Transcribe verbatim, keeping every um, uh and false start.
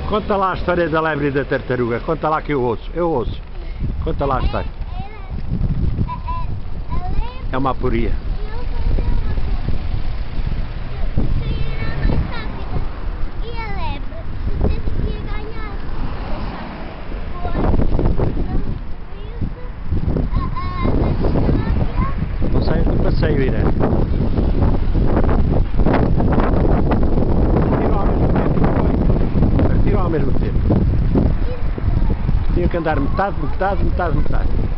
Conta lá a história da lebre e da tartaruga. Conta lá que eu ouço. Eu ouço. Conta lá a história. É uma aporia. Não saias do passeio, Irene. Partiram ao mesmo tempo. Tinha que andar metade, metade, metade, metade.